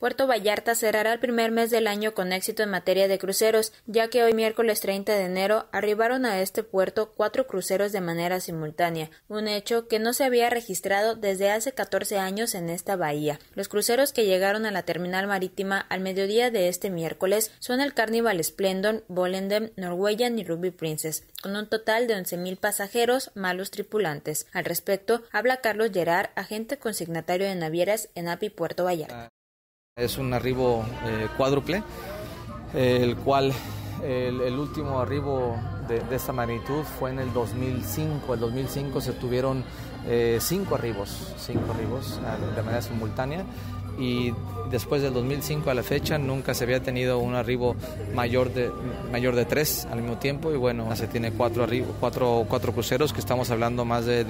Puerto Vallarta cerrará el primer mes del año con éxito en materia de cruceros, ya que hoy miércoles 30 de enero arribaron a este puerto 4 cruceros de manera simultánea, un hecho que no se había registrado desde hace 14 años en esta bahía. Los cruceros que llegaron a la terminal marítima al mediodía de este miércoles son el Carnival Splendor, Volendam, Norwegian y Ruby Princess, con un total de 11,000 pasajeros más los tripulantes. Al respecto, habla Carlos Gerard, agente consignatario de navieras en API Puerto Vallarta. Es un arribo cuádruple, el cual el último arribo de esta magnitud fue en el 2005. En el 2005 se tuvieron 5 arribos de manera simultánea, y después del 2005 a la fecha nunca se había tenido un arribo mayor de 3 al mismo tiempo, y bueno, se tiene 4 cruceros, que estamos hablando más de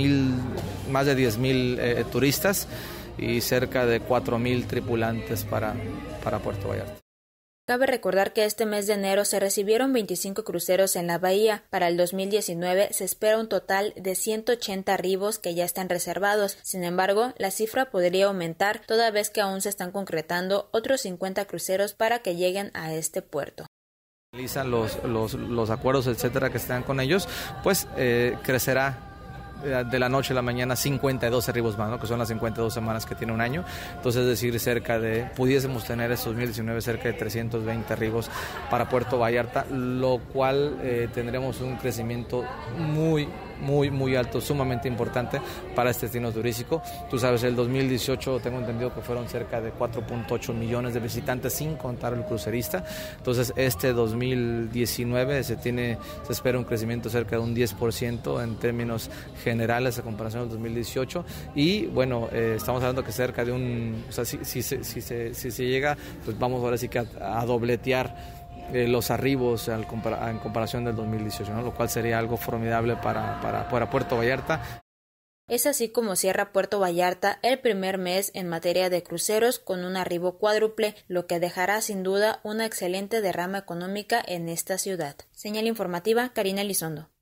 10,000 turistas y cerca de 4,000 tripulantes para Puerto Vallarta. Cabe recordar que este mes de enero se recibieron 25 cruceros en la bahía. Para el 2019 se espera un total de 180 arribos que ya están reservados. Sin embargo, la cifra podría aumentar toda vez que aún se están concretando otros 50 cruceros para que lleguen a este puerto. Realizan los acuerdos, etcétera, que están con ellos, pues crecerá de la noche a la mañana 52 arribos más, ¿no? Que son las 52 semanas que tiene un año. Entonces, es decir, pudiésemos tener estos 2019 cerca de 320 arribos para Puerto Vallarta, lo cual tendremos un crecimiento muy alto, sumamente importante para este destino turístico. Tú sabes, el 2018 tengo entendido que fueron cerca de 4.8 millones de visitantes, sin contar el crucerista. Entonces, este 2019 se espera un crecimiento cerca de un 10% en términos generales a comparación del 2018, y bueno, estamos hablando que cerca de si se llega, pues vamos ahora sí que a dobletear los arribos en comparación del 2018, ¿no? Lo cual sería algo formidable para Puerto Vallarta. Es así como cierra Puerto Vallarta el primer mes en materia de cruceros con un arribo cuádruple, lo que dejará sin duda una excelente derrama económica en esta ciudad. Señal informativa, Karina Elizondo.